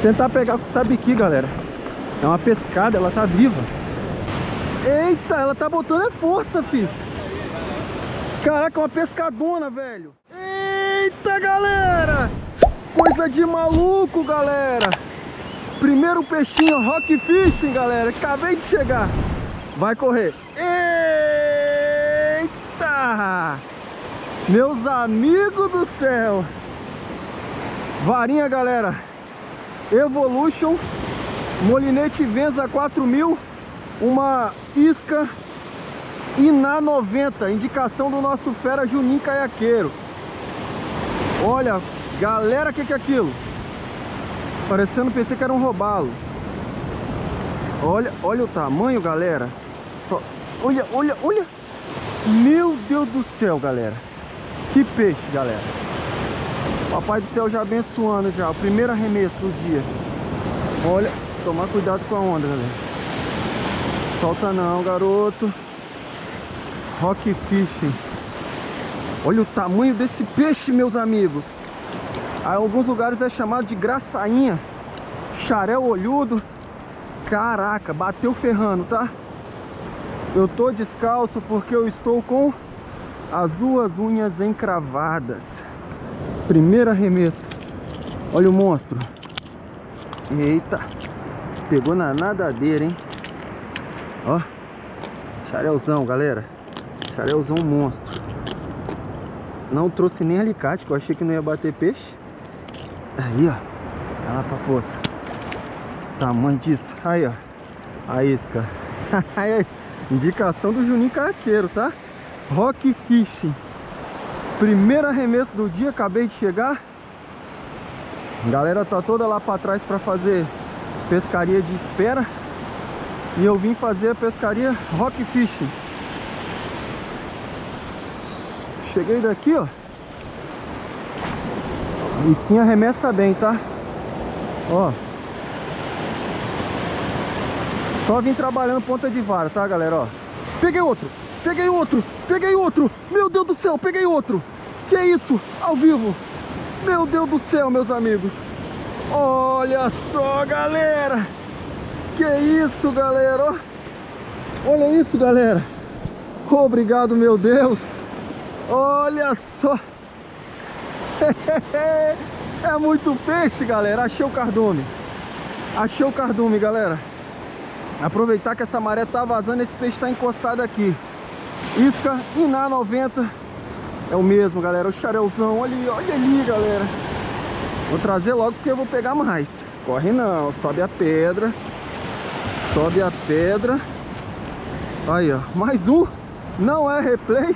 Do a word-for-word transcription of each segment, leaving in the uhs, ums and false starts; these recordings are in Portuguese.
Tentar pegar com o sabiqui, galera. É uma pescada, ela tá viva. Eita, ela tá botando é força, filho. Caraca, uma pescadona, velho. Eita, galera. Coisa de maluco, galera. Primeiro peixinho Rock Fishing, galera. Acabei de chegar. Vai correr. Eita. Meus amigos do céu. Varinha, galera. Evolution. Molinete Venza quatro mil. Uma isca Iná noventa. Indicação do nosso fera Juninho Caiaqueiro. Olha, galera, o que que é aquilo? Parecendo, pensei que era um robalo. Olha, olha o tamanho, galera. Só, olha, olha, olha. Meu Deus do céu, galera. Que peixe, galera. Papai do céu já abençoando já. O primeiro arremesso do dia. Olha, tomar cuidado com a onda, galera. Solta não, garoto. Rock Fishing. Olha o tamanho desse peixe, meus amigos. Em alguns lugares é chamado de graçainha. Xarel olhudo. Caraca, bateu ferrando, tá? Eu tô descalço porque eu estou com as duas unhas encravadas. Primeiro arremesso. Olha o monstro. Eita. Pegou na nadadeira, hein? Ó. Xarelzão, galera. Xarelzão monstro. Não trouxe nem alicate, que eu achei que não ia bater peixe. Aí, ó. Olha lá pra poça. Tamanho disso. Aí, ó. A isca. Indicação do Juninho Caiaqueiro, tá? Rock Fishing. Primeiro arremesso do dia, acabei de chegar. A galera tá toda lá pra trás pra fazer pescaria de espera. E eu vim fazer a pescaria Rock Fishing. Cheguei daqui, ó. A isquinha arremessa bem, tá? Ó. Só vim trabalhando ponta de vara, tá, galera? Ó. Peguei outro, peguei outro, peguei outro. Meu Deus do céu, peguei outro. Que isso? Ao vivo. Meu Deus do céu, meus amigos. Olha só, galera. Que isso, galera. Olha isso, galera. Obrigado, meu Deus. Olha só. É muito peixe, galera. Achei o cardume. Achei o cardume, galera. Aproveitar que essa maré tá vazando, esse peixe tá encostado aqui. Isca Iná noventa. É o mesmo, galera. O xarelzão. Olha ali, olha ali, galera. Vou trazer logo porque eu vou pegar mais. Corre não, sobe a pedra. Sobe a pedra. Aí, ó. Mais um. Não é replay.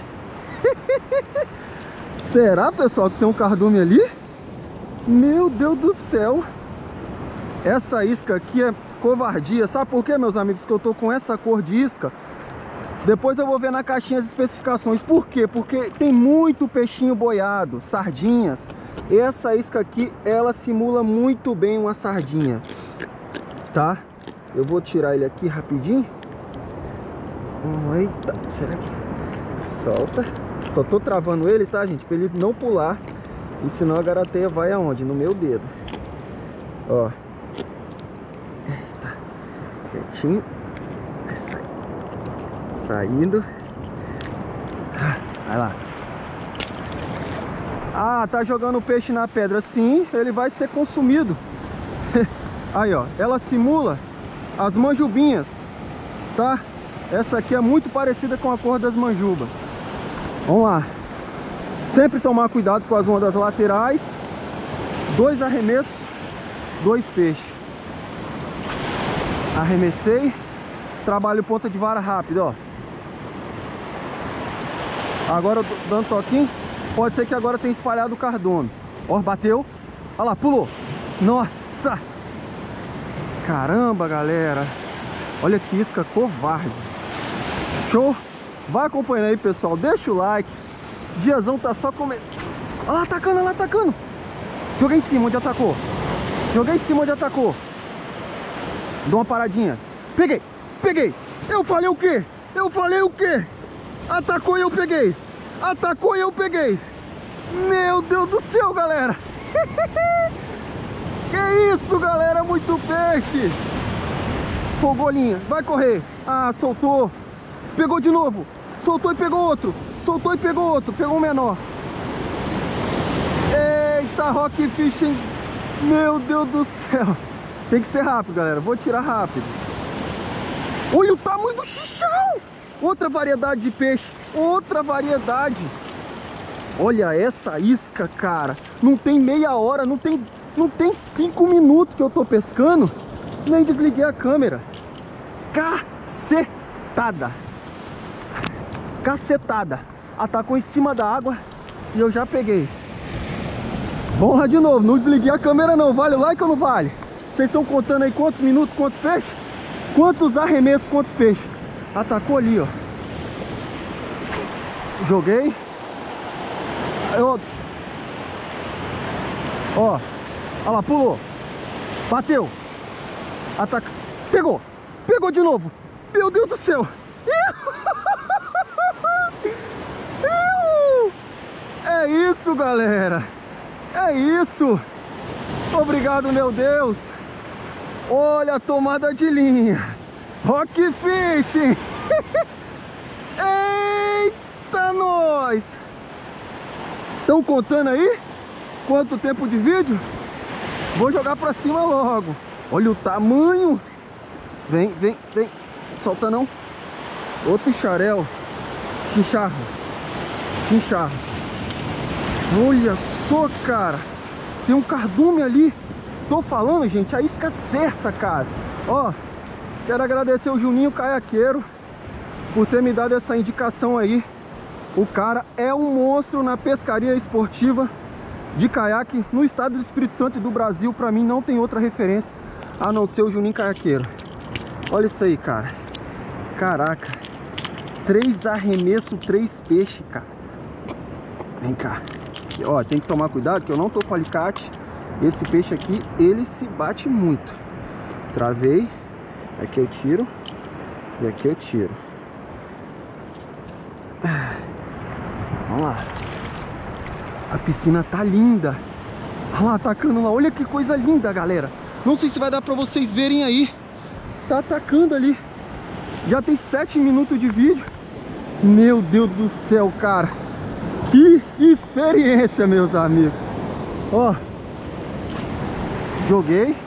Será, pessoal, que tem um cardume ali? Meu Deus do céu. Essa isca aqui é covardia. Sabe por quê, meus amigos, que eu tô com essa cor de isca? Depois eu vou ver na caixinha as especificações. Por quê? Porque tem muito peixinho boiado, sardinhas. Essa isca aqui, ela simula muito bem uma sardinha, tá? Eu vou tirar ele aqui rapidinho. Eita, será que... Solta. Só tô travando ele, tá, gente? Pra ele não pular. E senão a garateia vai aonde? No meu dedo. Ó. Eita. Quietinho. Vai sair. Saindo. Vai lá. Ah, tá jogando o peixe na pedra. Sim, ele vai ser consumido. Aí, ó. Ela simula as manjubinhas, tá? Essa aqui é muito parecida com a cor das manjubas. Vamos lá. Sempre tomar cuidado com as ondas laterais. Dois arremessos, dois peixes. Arremessei. Trabalho ponta de vara rápido, ó. Agora eu tô dando toquinho. Pode ser que agora tenha espalhado o cardume. Ó, bateu. Olha lá, pulou. Nossa! Caramba, galera. Olha que isca covarde. Show? Vai acompanhando aí, pessoal. Deixa o like. Diazão tá só comendo. Olha lá, atacando, olha lá, atacando. Joguei em cima onde atacou. Joguei em cima onde atacou. Dou uma paradinha. Peguei, peguei. Eu falei o quê? Eu falei o quê? Atacou e eu peguei. Atacou e eu peguei. Meu Deus do céu, galera. Que isso, galera, muito peixe. Fogolinha, vai correr. Ah, soltou. Pegou de novo. Soltou e pegou outro. Soltou e pegou outro. Pegou um menor. Eita, Rock Fishing. Meu Deus do céu. Tem que ser rápido, galera. Vou tirar rápido. Olha o tamanho do xixão. Outra variedade de peixe. Outra variedade. Olha essa isca, cara. Não tem meia hora. Não tem, não tem cinco minutos que eu tô pescando. Nem desliguei a câmera. Cacetada. Cacetada. Atacou em cima da água e eu já peguei. Vamos lá de novo. Não desliguei a câmera não. Vale o like ou não vale? Vocês estão contando aí quantos minutos, quantos peixes? Quantos arremessos, quantos peixes? Atacou ali, ó. Joguei. Eu... Ó. Olha lá, pulou. Bateu. Ataca. Pegou. Pegou de novo. Meu Deus do céu. É isso, galera. É isso. Obrigado, meu Deus. Olha a tomada de linha. Rock Fishing. Eita, nós. Estão contando aí quanto tempo de vídeo? Vou jogar pra cima logo. Olha o tamanho. Vem, vem, vem. Solta não. Outro xarel. Chincharro. Chincharro. Olha só, cara. Tem um cardume ali. Tô falando, gente, a isca certa, cara. Ó, quero agradecer o Juninho Caiaqueiro por ter me dado essa indicação aí. O cara é um monstro na pescaria esportiva de caiaque no estado do Espírito Santo e do Brasil. Pra mim não tem outra referência a não ser o Juninho Caiaqueiro. Olha isso aí, cara. Caraca. Três arremessos, três peixes, cara. Vem cá. Ó, tem que tomar cuidado que eu não tô com alicate. Esse peixe aqui, ele se bate muito. Travei. Aqui eu tiro. E aqui eu tiro. Vamos lá. A piscina tá linda. Olha lá, atacando lá. Olha que coisa linda, galera. Não sei se vai dar pra vocês verem aí. Tá atacando ali. Já tem sete minutos de vídeo. Meu Deus do céu, cara. Que experiência, meus amigos. Ó. Joguei.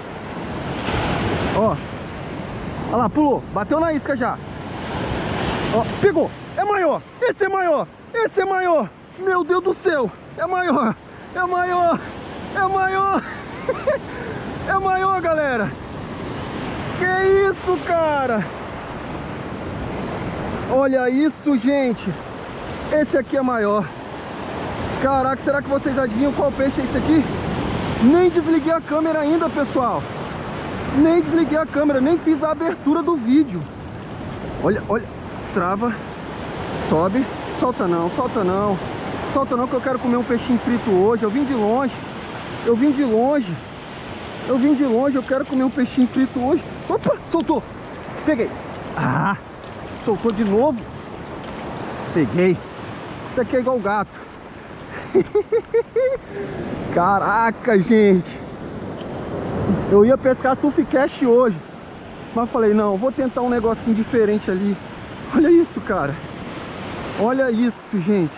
Ó. Olha lá, pulou. Bateu na isca já. Ó, pegou. É maior. Esse é maior. Esse é maior. Meu Deus do céu. É maior. É maior. É maior. É maior, galera. Que isso, cara. Olha isso, gente. Esse aqui é maior. Caraca, será que vocês adivinham qual peixe é esse aqui? Nem desliguei a câmera ainda, pessoal. Nem desliguei a câmera, nem fiz a abertura do vídeo. Olha, olha. Trava. Sobe. Solta não, solta não. Solta não que eu quero comer um peixinho frito hoje. Eu vim de longe. Eu vim de longe. Eu vim de longe, eu quero comer um peixinho frito hoje. Opa, soltou. Peguei. Ah, soltou de novo. Peguei. Isso aqui é igual gato. Caraca, gente. Eu ia pescar Sulficast hoje, mas falei, não, vou tentar um negocinho diferente ali. Olha isso, cara. Olha isso, gente.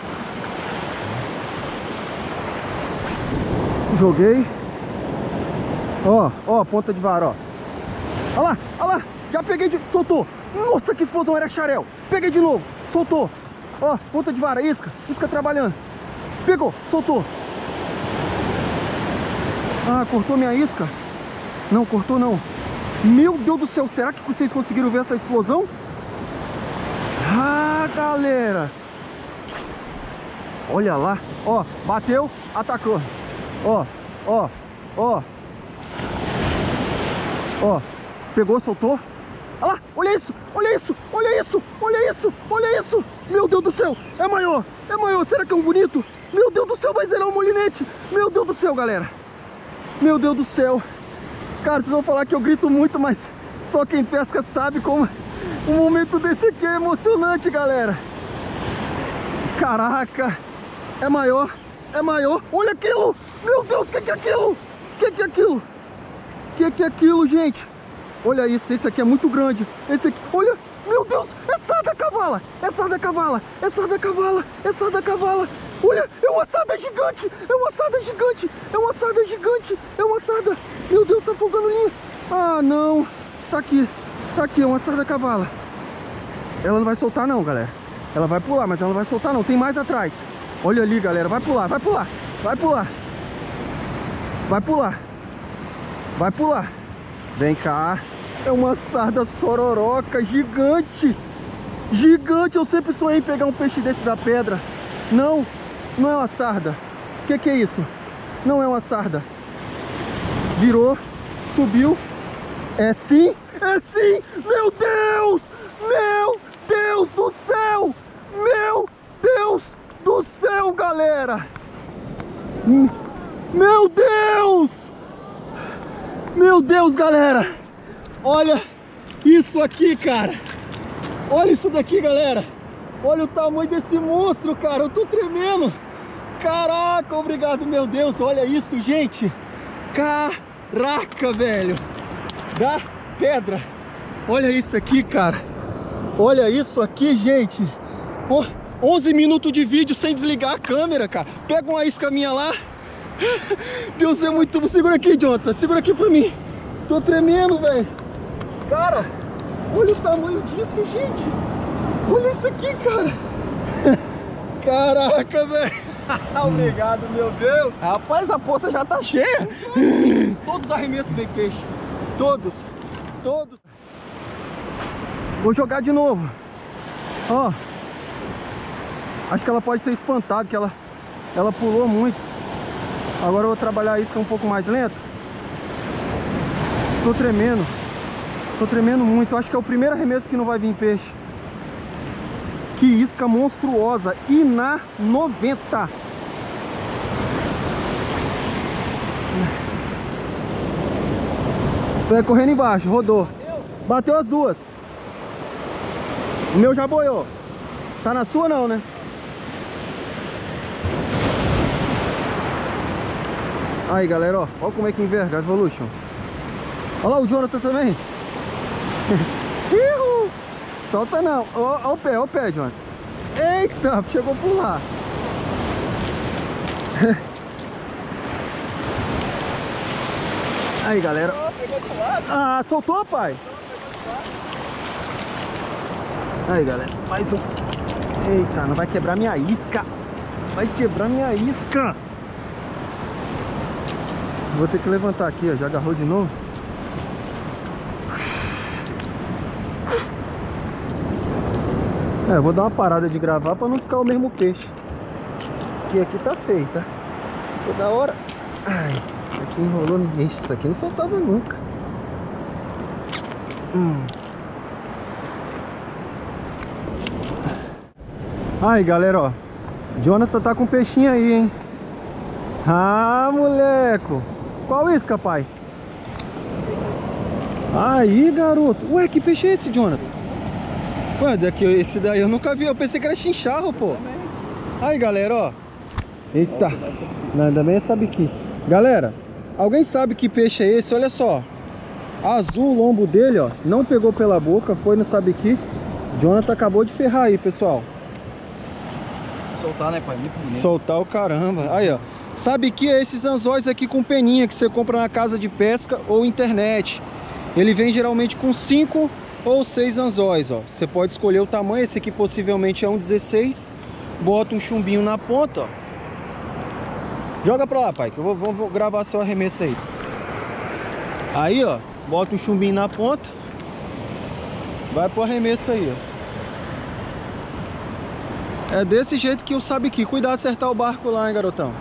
Joguei. Ó, ó, ponta de vara, ó. Olha lá, olha lá. Já peguei de... Soltou. Nossa, que explosão, era xarel. Peguei de novo. Soltou. Ó, ponta de vara, isca. Isca trabalhando. Pegou, soltou. Ah, cortou minha isca. Não, cortou não. Meu Deus do céu, será que vocês conseguiram ver essa explosão? Ah, galera. Olha lá. Ó, bateu, atacou. Ó, ó, ó. Ó, pegou, soltou. Olha lá, olha isso, olha isso, olha isso, olha isso, olha isso. Meu Deus do céu, é maior, é maior. Será que é um bonito? Meu Deus do céu, vai zerar um molinete. Meu Deus do céu, galera. Meu Deus do céu. Cara, vocês vão falar que eu grito muito, mas só quem pesca sabe como um momento desse aqui é emocionante, galera. Caraca, é maior, é maior. Olha aquilo, meu Deus, o que, que é aquilo? O que, que é aquilo? Que que é aquilo, gente? Olha isso, esse aqui é muito grande. Esse aqui, olha, meu Deus, é sarda cavala, é sarda cavala, é sarda cavala, é sarda cavala. Olha, é uma sarda gigante, é uma sarda gigante, é uma sarda gigante, é uma sarda. Meu Deus, tá folgando linha. Ah, não, tá aqui, tá aqui, é uma sarda cavala. Ela não vai soltar não, galera. Ela vai pular, mas ela não vai soltar não, tem mais atrás. Olha ali, galera, vai pular, vai pular, vai pular. Vai pular. Vai pular. Vem cá. É uma sarda sororoca gigante. Gigante. Eu sempre sonhei em pegar um peixe desse da pedra. Não, não é uma sarda. O que que é isso? Não é uma sarda. Virou, subiu. É sim, é sim. Meu Deus, meu Deus do céu. Meu Deus do céu, galera. Meu Deus. Meu Deus, galera. Olha isso aqui, cara. Olha isso daqui, galera. Olha o tamanho desse monstro, cara. Eu tô tremendo. Caraca, obrigado, meu Deus. Olha isso, gente. Caraca, velho. Da pedra. Olha isso aqui, cara. Olha isso aqui, gente. Oh, onze minutos de vídeo sem desligar a câmera, cara. Pega uma isca minha lá. Deus é muito... Segura aqui, Jonathan. Segura aqui pra mim. Tô tremendo, velho. Cara, olha o tamanho disso, gente. Olha isso aqui, cara. Caraca, velho. Obrigado, meu Deus. Rapaz, a poça já tá cheia. Todos os arremessos vem peixe. Todos. Todos. Vou jogar de novo. Ó. Acho que ela pode ter espantado, que ela, ela pulou muito. Agora eu vou trabalhar a isca um pouco mais lento. Tô tremendo. Tô tremendo muito. Acho que é o primeiro arremesso que não vai vir peixe. Que isca monstruosa. E na noventa. Vai correndo embaixo. Rodou. Bateu as duas. O meu já boiou. Tá na sua não, né? Aí, galera, ó. Olha como é que enverga a Evolution. Olha lá o Jonathan também. Solta não. Olha o pé, olha o pé, Jonathan. Eita, chegou por lá. Aí, galera. Ah, soltou, pai? Aí, galera. Mais um. Eita, não vai quebrar minha isca. Vai quebrar minha isca. Vou ter que levantar aqui, ó. Já agarrou de novo. É, vou dar uma parada de gravar pra não ficar o mesmo peixe. Que aqui tá feio, tá? Toda hora. Ai, aqui enrolou. Isso aqui não soltava nunca. Hum. Aí, galera, ó. Jonathan tá com peixinho aí, hein? Ah, moleco. Qual isca, pai? Aí, garoto. Ué, que peixe é esse, Jonathan? Ué, daqui, esse daí eu nunca vi. Eu pensei que era chinchorro, pô. Aí, galera, ó. Eita. Não, ainda bem é sabiqui. Galera, alguém sabe que peixe é esse? Olha só. Azul o lombo dele, ó. Não pegou pela boca, foi no sabiqui. Jonathan acabou de ferrar aí, pessoal. Soltar, né, pai? Muito bonito. Soltar o caramba. Aí, ó. Sabe que é esses anzóis aqui com peninha que você compra na casa de pesca ou internet. Ele vem geralmente com cinco ou seis anzóis, ó. Você pode escolher o tamanho. Esse aqui possivelmente é um dezesseis. Bota um chumbinho na ponta, ó. Joga pra lá, pai, que eu vou, vou, vou gravar seu arremesso aí. Aí, ó. Bota um chumbinho na ponta. Vai pro arremesso aí, ó. É desse jeito que o sabiqui. Cuidado de acertar o barco lá, hein, garotão.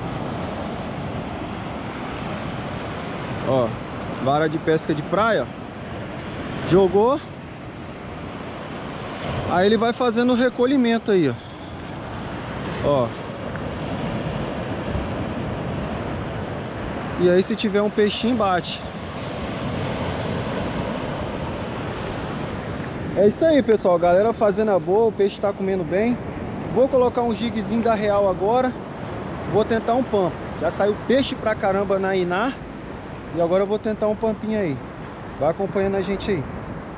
Ó, vara de pesca de praia, ó. Jogou. Aí ele vai fazendo o recolhimento aí, ó. Ó. E aí se tiver um peixinho, bate. É isso aí, pessoal. Galera fazendo a boa, o peixe tá comendo bem. Vou colocar um jigzinho da Real agora. Vou tentar um pampo. Já saiu peixe pra caramba na Inar. E agora eu vou tentar um pampinho aí. Vai acompanhando a gente aí.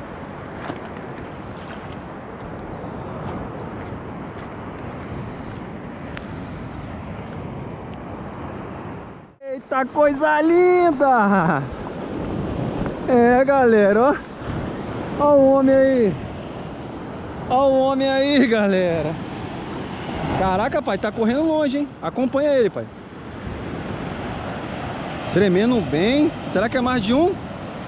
Eita, coisa linda! É, galera, ó. Ó o homem aí. Ó o homem aí, galera. Caraca, pai, tá correndo longe, hein? Acompanha ele, pai. Tremendo bem. Será que é mais de um?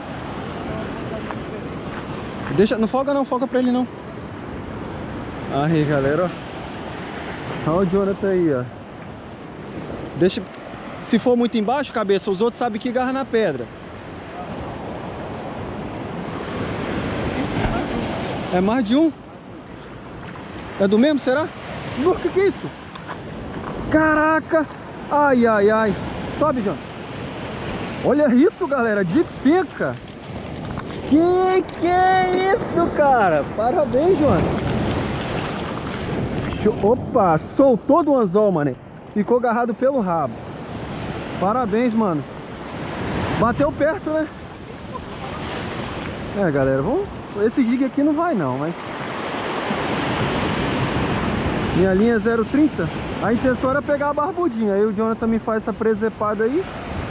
Deixa, não folga não, folga pra ele não. Aí, galera, ó. Olha o Jonathan aí, ó. Deixa... Se for muito embaixo, cabeça, os outros sabem que agarra na pedra. É mais de um? É do mesmo, será? O que que é isso? Caraca! Ai, ai, ai. Sobe, Jonathan. Olha isso, galera, de pica. Que que é isso, cara? Parabéns, Jonathan. Opa, soltou do anzol, mano. Ficou agarrado pelo rabo. Parabéns, mano. Bateu perto, né? É, galera, vamos... Esse jig aqui não vai não, mas... Minha linha é zero trinta. A intenção era pegar a barbudinha. Aí o Jonathan me faz essa presepada aí.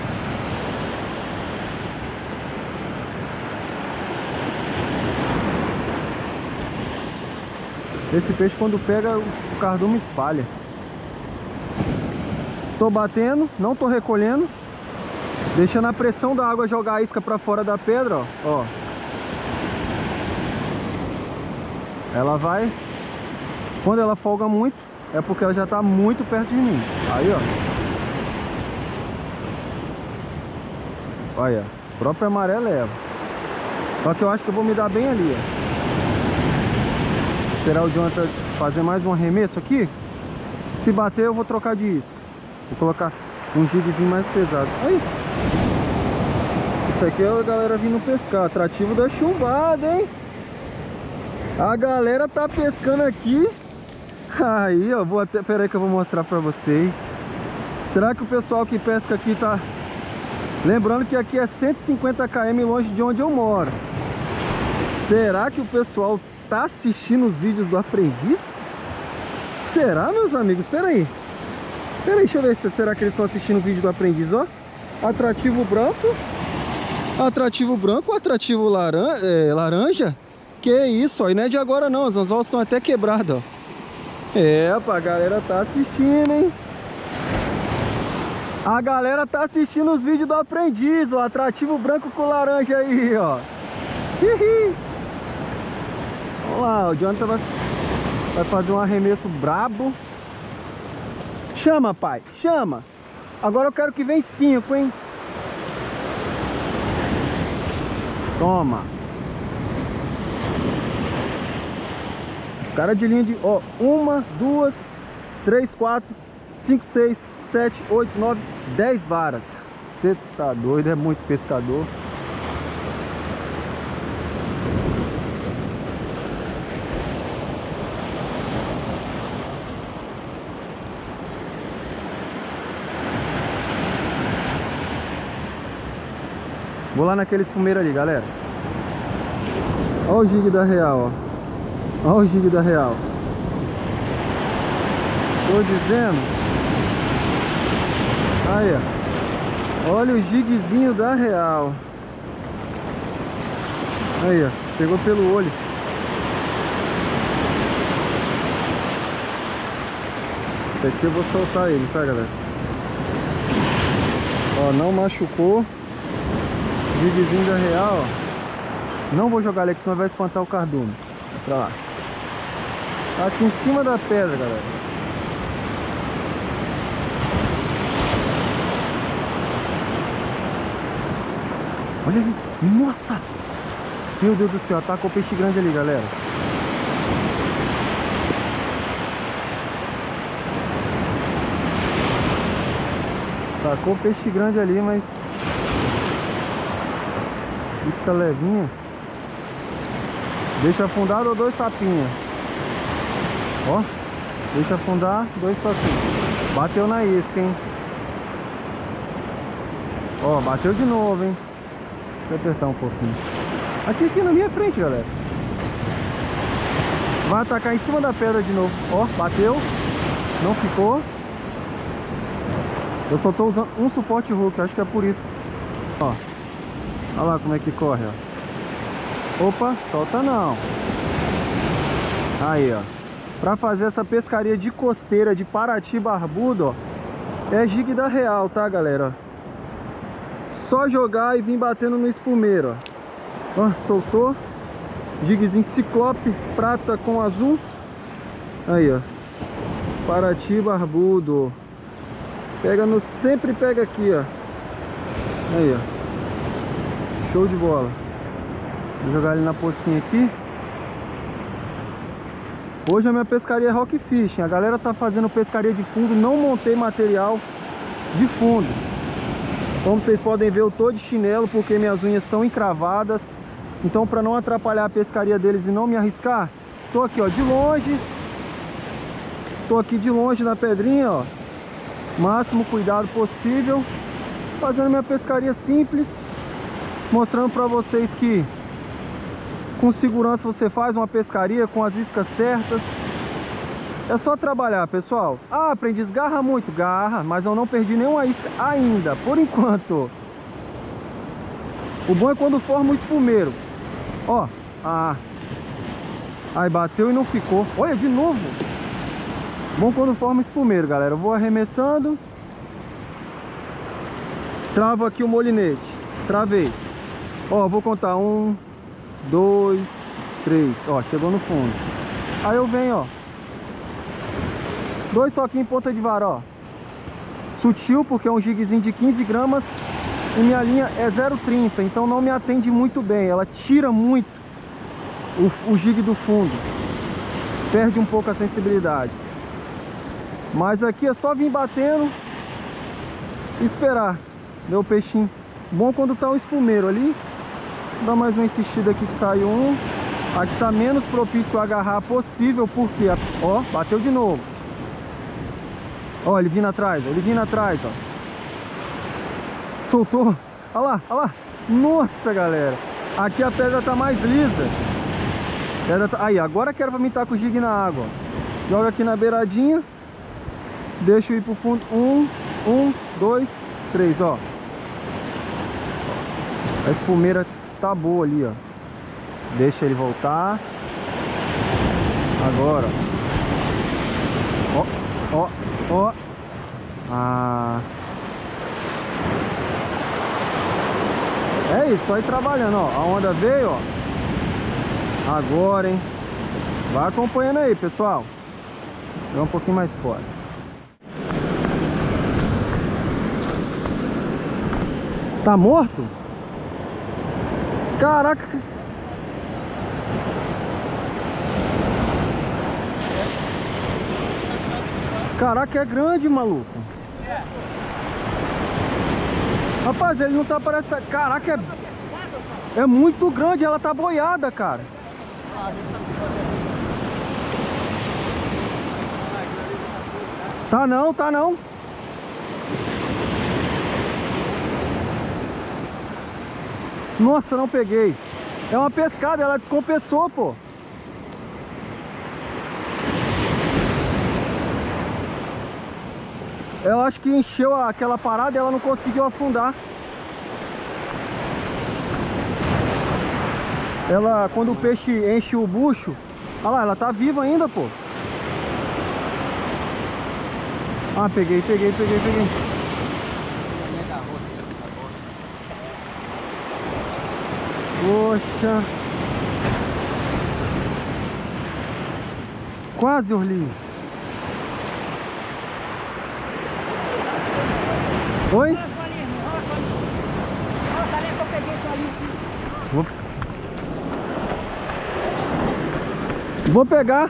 Esse peixe, quando pega, o cardume espalha. Tô batendo, não tô recolhendo. Deixando a pressão da água jogar a isca pra fora da pedra, ó. Ó. Ela vai... Quando ela folga muito, é porque ela já tá muito perto de mim. Aí, ó. Olha, o próprio amarelo leva. Só que eu acho que eu vou me dar bem ali, ó. Será o Jonathan fazer mais um arremesso aqui? Se bater, eu vou trocar de isca. Vou colocar um jigzinho mais pesado. Aí. Isso aqui é a galera vindo pescar. Atrativo da chumbada, hein? A galera tá pescando aqui. Aí, ó. Vou até... Pera aí que eu vou mostrar pra vocês. Será que o pessoal que pesca aqui tá... Lembrando que aqui é cento e cinquenta quilômetros longe de onde eu moro. Será que o pessoal tá assistindo os vídeos do aprendiz? Será, meus amigos? Pera aí. Pera aí, deixa eu ver se será que eles estão assistindo o vídeo do aprendiz, ó. Atrativo branco. Atrativo branco, atrativo laran é, laranja. Que isso, ó. E não é de agora não, os anzóis são até quebrados, ó. É, pá, a galera tá assistindo, hein. A galera tá assistindo os vídeos do aprendiz, ó. Atrativo branco com laranja aí, ó. Hihi. Vamos lá, o Jonathan vai, vai fazer um arremesso brabo. Chama, pai, chama. Agora eu quero que vem cinco, hein. Toma. Os caras de linha de... Ó, uma, duas, três, quatro, cinco, seis, sete, oito, nove, dez varas. Você tá doido, é muito pescador. Vou lá naquele espumeiro ali, galera. Olha o jig da Real, ó. Olha o jig da Real. Tô dizendo. Aí, ó. Olha o jigzinho da Real. Aí, ó. Pegou pelo olho. Esse aqui eu vou soltar ele, tá, galera? Ó, não machucou. Jigzinho da Real, ó. Não vou jogar ele aqui, senão vai espantar o cardume. Vai pra lá. Tá aqui em cima da pedra, galera. Olha ali. Nossa! Meu Deus do céu, atacou o peixe grande ali, galera. Atacou o peixe grande ali, mas... isca levinha. Deixa afundar, dou dois tapinhas. Ó. Deixa afundar, dois tapinhas. Bateu na isca, hein. Ó, bateu de novo, hein? Deixa eu apertar um pouquinho. Aqui, aqui na minha frente, galera. Vai atacar em cima da pedra de novo. Ó, bateu. Não ficou. Eu só tô usando um suporte hook, acho que é por isso. Ó. Olha lá como é que corre, ó. Opa, solta não. Aí, ó. Pra fazer essa pescaria de costeira de Paraty barbudo, ó, é jig da Real, tá, galera? Só jogar e vir batendo no espumeiro, ó. Ó, soltou. Jigzinho Ciclope, prata com azul. Aí, ó. Paraty barbudo. Pega no... Sempre pega aqui, ó. Aí, ó. Show de bola. Vou jogar ele na pocinha aqui. Hoje a minha pescaria é rock fishing. A galera tá fazendo pescaria de fundo. Não montei material de fundo. Como vocês podem ver, eu tô de chinelo porque minhas unhas estão encravadas. Então, para não atrapalhar a pescaria deles e não me arriscar, tô aqui, ó, de longe. Tô aqui de longe na pedrinha, ó. Máximo cuidado possível. Fazendo minha pescaria simples. Mostrando para vocês que com segurança você faz uma pescaria com as iscas certas. É só trabalhar, pessoal. Ah, aprendiz, garra muito. Garra, mas eu não perdi nenhuma isca ainda, por enquanto. O bom é quando forma o espumeiro. Ó, ah. Aí bateu e não ficou. Olha, de novo. Bom quando forma o espumeiro, galera. Eu vou arremessando. Travo aqui o molinete. Travei. Ó, vou contar. Um, dois, três. Ó, chegou no fundo. Aí eu venho, ó. Dois soquinhos em ponta de vara, ó. Sutil, porque é um jigzinho de quinze gramas. E minha linha é zero vírgula trinta, então não me atende muito bem. Ela tira muito o, o jig do fundo. Perde um pouco a sensibilidade. Mas aqui é só vir batendo e esperar. Deu o peixinho. Bom quando tá um espumeiro ali. Vou dar mais uma insistida aqui que saiu um. Aqui tá menos propício a agarrar possível, porque, ó, bateu de novo. Ó, ele vindo atrás, ó, ele vindo atrás, ó. Soltou. Olha lá, olha lá. Nossa, galera. Aqui a pedra tá mais lisa. Pedra tá... Aí, agora que era pra mim estar com o jig na água, ó. Joga aqui na beiradinha. Deixa eu ir pro fundo. Um, um, dois, três, ó. A espumeira tá boa ali, ó. Deixa ele voltar. Agora. Ó, ó, ó. Ah. É isso, só ir trabalhando, ó. A onda veio, ó. Agora, hein. Vai acompanhando aí, pessoal. Vai um pouquinho mais fora. Tá morto? Caraca. Caraca, é grande, maluco. Rapaz, ele não tá parecendo... Caraca, é... é muito grande, ela tá boiada, cara. Tá não, tá não. Nossa, não peguei. É uma pescada, ela descompensou, pô. Ela acho que encheu aquela parada e ela não conseguiu afundar. Ela, quando o peixe enche o bucho, olha lá, ela tá viva ainda, pô. Ah, peguei, peguei, peguei, peguei. Poxa. Quase, Orlinho. Oi? Vou... Vou pegar.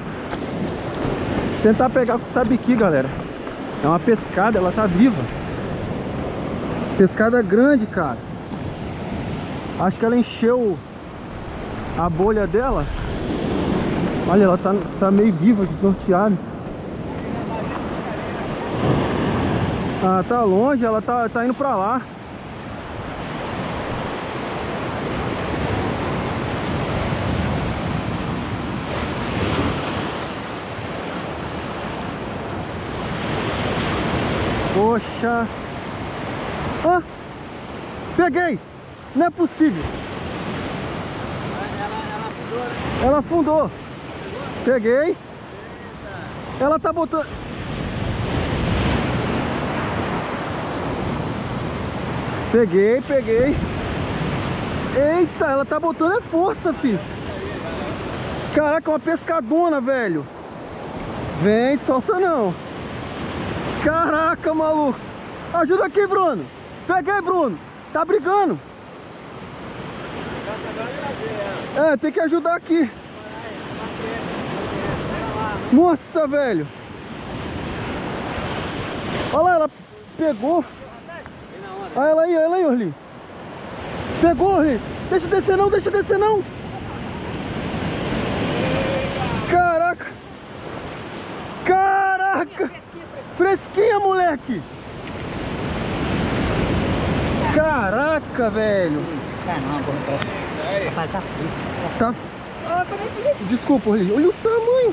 Tentar pegar com o sabiqui, galera. É uma pescada, ela tá viva. Pescada grande, cara. Acho que ela encheu a bolha dela. Olha, ela tá, tá meio viva, desnorteada. Ah, tá longe, ela tá, tá indo pra lá. Poxa. Ah, peguei. Não é possível. Ela afundou. Peguei. Ela tá botando... Peguei, peguei. Eita, ela tá botando é força, filho. Caraca, uma pescadona, velho. Vem, solta não. Caraca, maluco. Ajuda aqui, Bruno. Peguei, Bruno. Tá brigando. É, tem que ajudar aqui. Nossa, velho. Olha lá, ela pegou. Olha ela aí, olha ela aí, Orly. Pegou, Orly. Deixa descer não, deixa descer não. Caraca. Caraca. Fresquinha, moleque. Caraca, velho. Rapaz, tá frio. Tá. Desculpa, Orly. Olha o tamanho.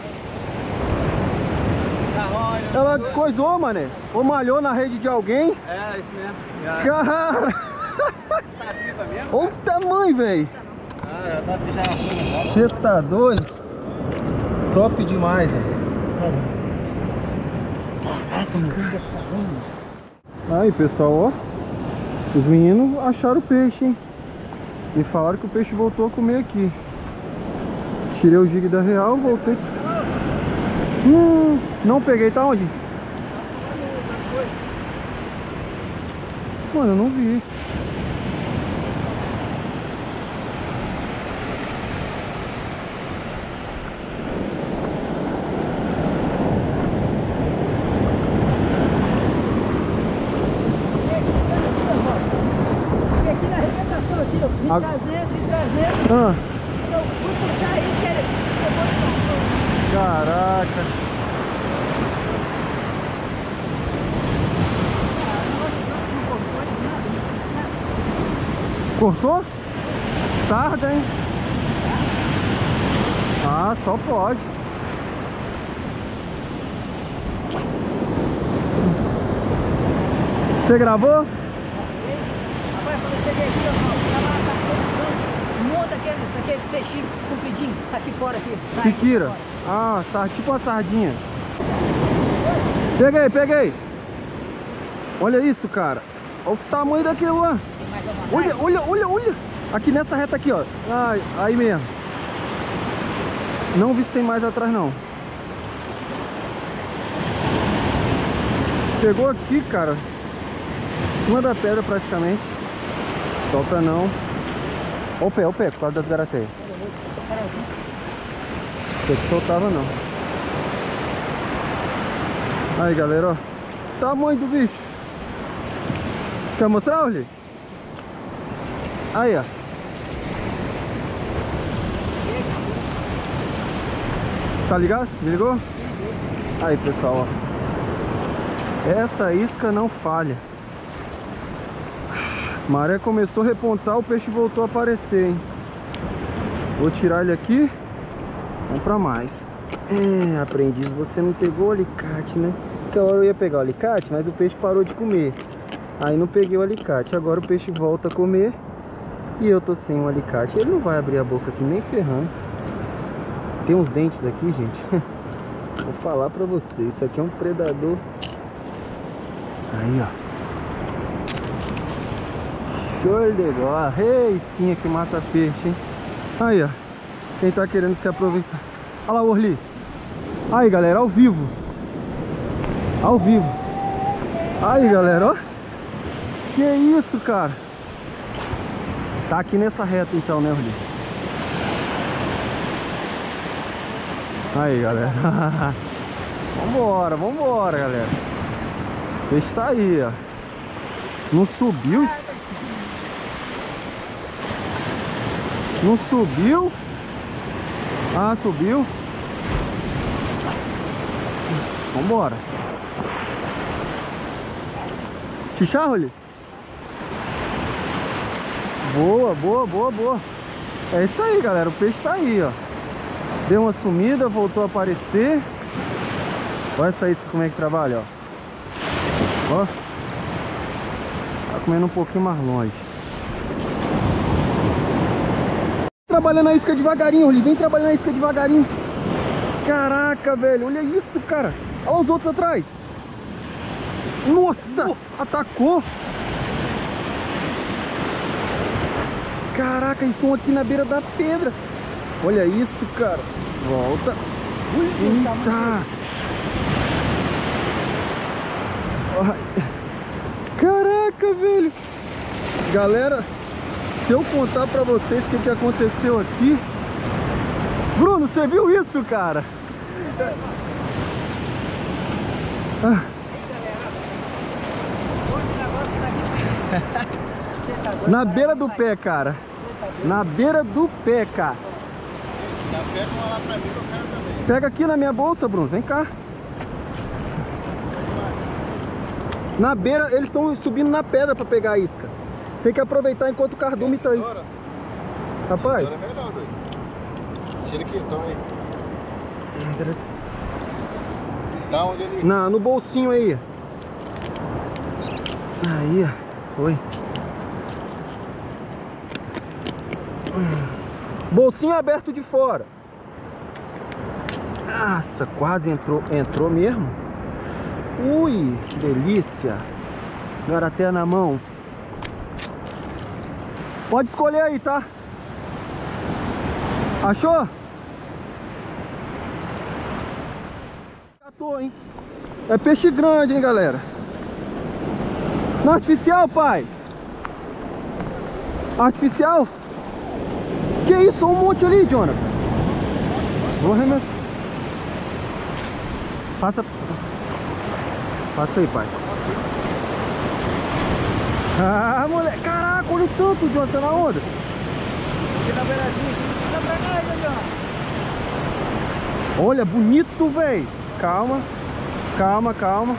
Ela coisou, mané. Ou malhou na rede de alguém. É, isso mesmo. Cara. Olha o tamanho, velho. Ah, já tá já. Você tá doido? Top demais, velho. Caraca, meu Deus, caramba. Aí, pessoal, ó. Os meninos acharam o peixe, hein? E falaram que o peixe voltou a comer aqui. Tirei o jig da real, voltei. Hum, não peguei, tá onde? Mano, eu não vi. Aqui na arrebentação, aqui, eu vim A... trazendo, vim trazendo. Ah, Eu fui puxar isso, que ele pegou de novo. caraca. Cortou? Sarda, hein? Ah, só pode. Você gravou? Rapaz, quando eu cheguei aqui, ó, tava atacando um monte daqueles, daqueles peixinhos compridinhos, tá aqui fora aqui. Sai, Piquira. fora. Ah, sar, tipo uma sardinha. Peguei, peguei. Olha isso, cara. Olha o tamanho daquilo lá. Tem mais uma Olha, olha, olha, olha. Aqui nessa reta aqui, ó. Ai, aí mesmo. Não vi se tem mais atrás, não. Pegou aqui, cara. Em cima da pedra, praticamente. Solta não. Olha o pé, olha o pé, por causa das garateias. Você que soltava, não. Aí, galera, ó. Tamanho do bicho. Quer mostrar, Orly? Aí, ó. Tá ligado? Me ligou? Aí, pessoal, ó. Essa isca não falha. Maré começou a repontar, o peixe voltou a aparecer, hein? Vou tirar ele aqui. Vamos pra mais. É, aprendiz, você não pegou o alicate, né? Porque a hora eu ia pegar o alicate, mas o peixe parou de comer. Aí não peguei o alicate. Agora o peixe volta a comer e eu tô sem o alicate. Ele não vai abrir a boca aqui nem ferrando. Tem uns dentes aqui, gente. Vou falar pra vocês. Isso aqui é um predador. Aí, ó. Show de bola. Ei, esquinha que mata peixe, hein? Aí, ó. Quem tá querendo se aproveitar. Olha lá o Orly. Aí, galera, ao vivo. Ao vivo. Aí, galera, ó. Que isso, cara. Tá aqui nessa reta então, né, Orly? Aí, galera. Vambora, vambora, galera. O peixe tá aí, ó. Não subiu. Não subiu. Ah, subiu. Vambora. Xixá, Orly? Boa, boa, boa, boa. É isso aí, galera. O peixe tá aí, ó. Deu uma sumida, voltou a aparecer. Olha essa isca como é que trabalha, ó. Ó. comendo um pouquinho mais longe. Trabalhando a isca devagarinho, ele vem trabalhando a isca devagarinho. Caraca, velho, olha isso, cara. Olha os outros atrás. Nossa, atacou. Caraca, eles estão aqui na beira da pedra. Olha isso, cara. Volta. Eita. Caraca, velho. Galera, se eu contar pra vocês o que, que aconteceu aqui. Bruno, você viu isso, cara? Ah. Na beira do pé, cara. Na beira do pé, cara. Pega uma lá pra mim que eu quero também. Pega aqui na minha bolsa, Bruno. Vem cá. Na beira, eles estão subindo na pedra pra pegar a isca. Tem que aproveitar enquanto o cardume está aí. Rapaz. É melhor, doido. Tira aqui, então aí. Tá onde ele... Na, no bolsinho aí. Aí, ó. Foi. Bolsinho aberto de fora. Nossa, quase entrou, entrou mesmo. Ui, que delícia. Garaté na mão. Pode escolher aí, tá? Achou? Catou, hein? É peixe grande, hein, galera? Não artificial, pai? Artificial? Que isso? Um monte ali, Jonathan. Vou arremessar. Passa. Passa aí, pai. Ah, moleque. Caraca, olha o tanto, Jonathan, na onda. Aqui na beiradinha. Dá pra nós, Jonathan. Olha, bonito, velho. Calma. Calma, calma.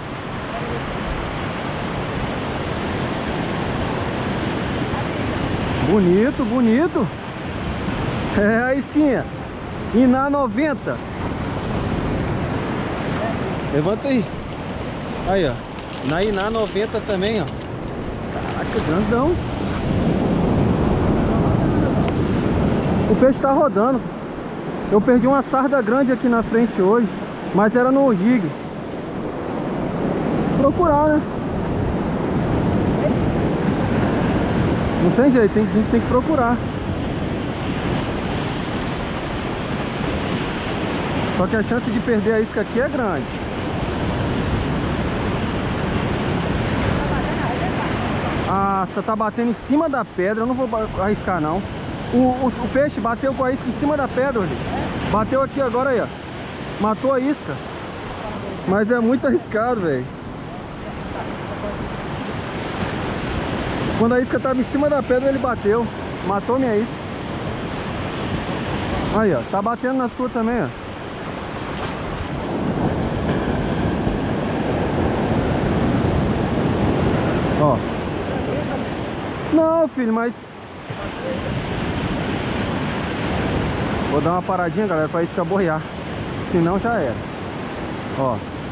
Bonito, bonito. É a isquinha. E na noventa. Levanta aí. Aí, ó. Na Iná noventa também, ó. Caraca, grandão. O peixe tá rodando. Eu perdi uma sarda grande aqui na frente hoje, mas era no jig. Procurar, né? Não tem jeito, tem, a gente tem que procurar. Só que a chance de perder a isca aqui é grande. Ah, você tá batendo em cima da pedra, eu não vou arriscar não. O, o, o peixe bateu com a isca em cima da pedra, hoje. Bateu aqui agora aí, ó. Matou a isca. Mas é muito arriscado, velho. Quando a isca tava em cima da pedra, ele bateu. Matou minha isca. Aí, ó. Tá batendo na sua também, ó. Ó. Não, filho, mas... Vou dar uma paradinha, galera, pra isca borrear. Senão já era. Ó.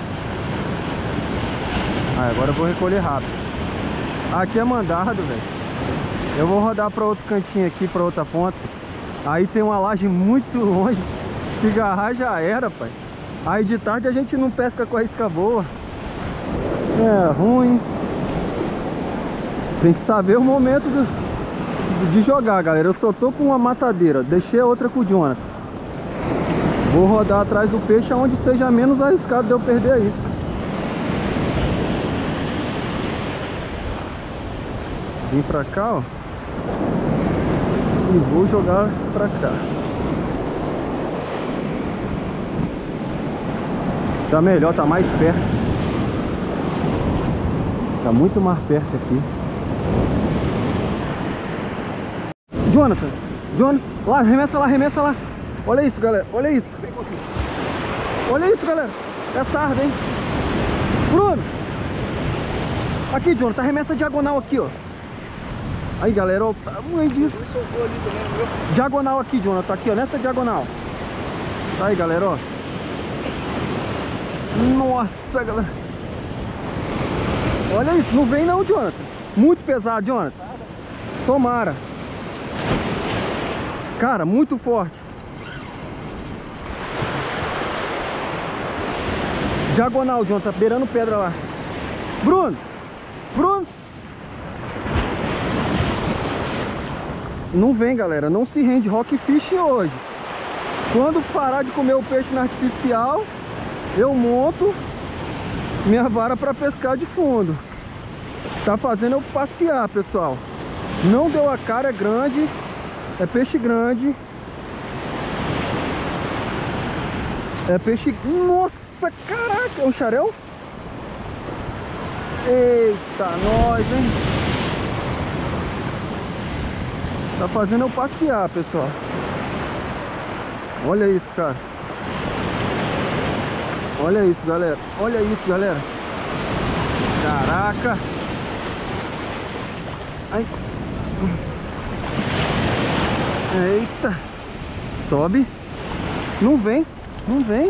Aí, agora eu vou recolher rápido. Aqui é mandado, velho. Eu vou rodar pra outro cantinho aqui, pra outra ponta. Aí tem uma laje muito longe. Se agarrar já era, pai. Aí de tarde a gente não pesca com a isca boa. É ruim. Tem que saber o momento do, de jogar, galera. Eu só tô com uma matadeira. Deixei a outra com o Jonathan. Vou rodar atrás do peixe onde seja menos arriscado de eu perder a isca. Vim pra cá, ó. E vou jogar pra cá. Tá melhor, tá mais perto. Tá muito mais perto aqui. Jonathan, Jonathan, lá, arremessa lá, arremessa lá. Olha isso, galera, olha isso. Olha isso, galera. É sarda, hein? Bruno. Aqui, Jonathan, arremessa diagonal aqui, ó. Aí, galera, ó, o tamanho disso. Diagonal aqui, Jonathan, aqui, ó, nessa diagonal. Tá aí, galera, ó. Nossa, galera. Olha isso, não vem não, Jonathan. Muito pesado, Jonathan. Tomara. Cara, muito forte. Diagonal, Jonathan, tá beirando pedra lá. Bruno! Bruno! Não vem, galera, não se rende Rockfish hoje. Quando parar de comer o peixe na artificial, eu monto minha vara para pescar de fundo. Tá fazendo eu passear, pessoal. Não deu a cara, é grande. É peixe grande. É peixe... Nossa, caraca, é um xarel? Eita, nós, hein? Tá fazendo eu passear, pessoal. Olha isso, cara. Olha isso, galera. Olha isso, galera. Caraca. Ai. Eita. Sobe. Não vem. Não vem.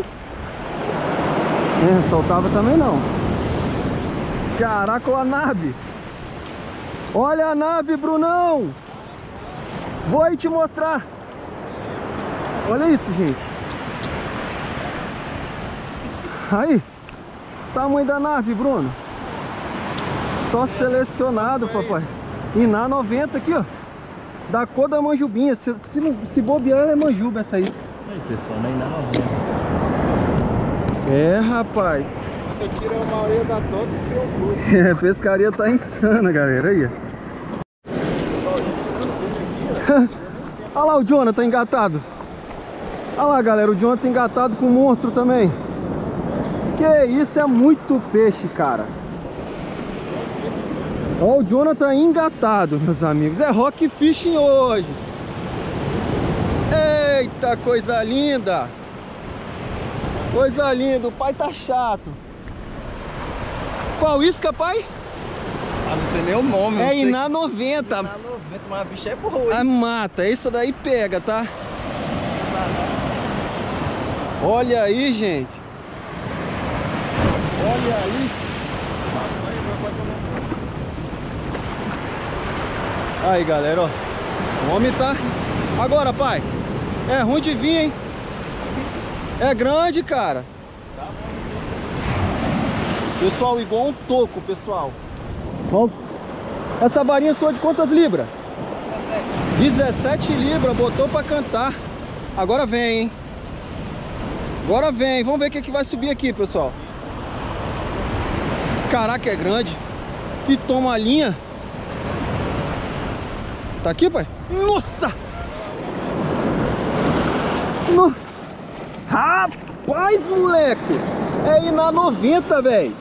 É, soltava também não. Caraca, olha a nave. Olha a nave, Brunão. Vou aí te mostrar. Olha isso, gente. Aí. Tamanho da nave, Bruno. Só selecionado, papai. E na noventa aqui, ó. Da cor da manjubinha. Se, se, se bobear, ela é manjuba essa aí. Aí, pessoal, nem na noventa. É, rapaz. Você tira uma orelha da toda e tira o pulo. É, a pescaria tá insana, galera. Aí, ó. Olha lá o Jonathan engatado. Olha lá, galera, o Jonathan engatado com o monstro também. Que isso, é muito peixe, cara. Olha o Jonathan engatado, meus amigos. É rock fishing hoje. Eita, coisa linda. Coisa linda, o pai tá chato. Qual isca, pai? Ah, não sei nem o nome. É Iná noventa. Iná noventa, mas a bicha é boa. A mata, essa daí pega, tá? Olha aí, gente. Olha aí. Aí, galera, ó. O homem tá... Agora, pai. É ruim de vir, hein? É grande, cara. Pessoal, igual um toco, pessoal. Ó, essa varinha sua de quantas libras? dezessete libras, botou pra cantar. Agora vem, hein? Agora vem, vamos ver o que, que vai subir aqui, pessoal. Caraca, é grande. E toma a linha. Tá aqui, pai? Nossa! No... Rapaz, moleque! É Iná noventa, velho.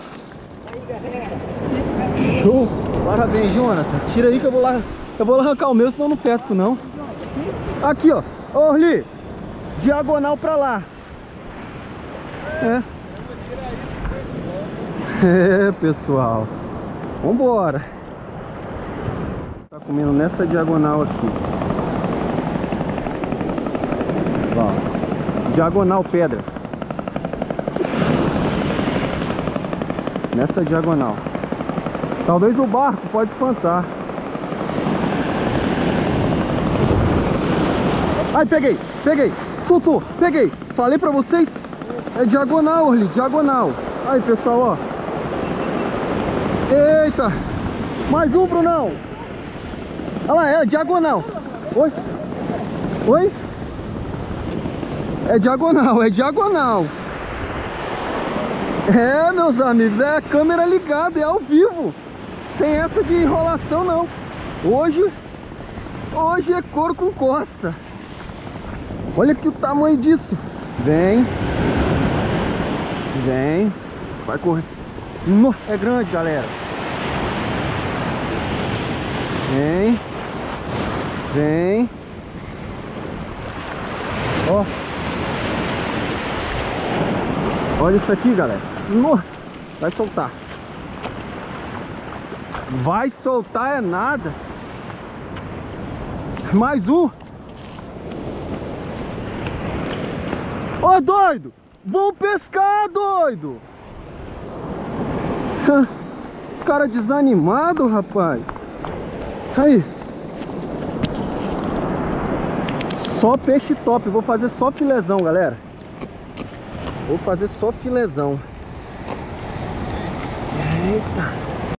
Show! Parabéns, Jonathan. Tira aí que eu vou lá. Eu vou lá arrancar o meu, senão eu não pesco, não. Aqui, ó. Ô, Orli. Diagonal pra lá. É. É, pessoal. Vambora. Tá comendo nessa diagonal aqui. Ó. Diagonal pedra. Nessa diagonal. Talvez o barco pode espantar. Ai, peguei, peguei. Soltou, peguei. Falei pra vocês. É diagonal, Orli, diagonal. Aí, pessoal, ó. Eita. Mais um, Brunão. Olha lá, é diagonal. Oi? Oi? É diagonal, é diagonal. É, meus amigos, é a câmera ligada, é ao vivo. Tem essa de enrolação, não. Hoje, hoje é couro com coça. Olha aqui o tamanho disso. Vem. Vem. Vai correr. No, é grande, galera. Vem. Vem. Ó. Olha isso aqui, galera. No, vai soltar. Vai soltar é nada. Mais um. Ô, doido! Vou pescar, doido! caras desanimados, rapaz. Aí. Só peixe top. Vou fazer só filezão, galera. Vou fazer só filezão. Eita.